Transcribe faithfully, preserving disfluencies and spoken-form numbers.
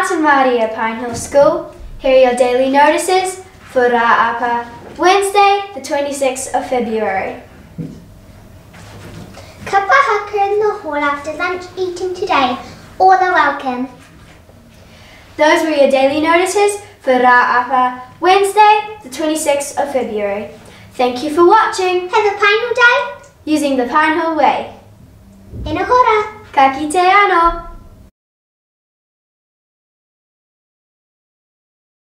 Marta Maria Pine Hill School. Here are your daily notices for Ra'apa, Wednesday the twenty-sixth of February. Cuppa haka in the hall after lunch eating today. All are welcome. Those were your daily notices for Ra'apa, Wednesday the twenty-sixth of February. Thank you for watching. Have a Pine Hill day using the Pine Hill Way. in a hora. Ka kite ano.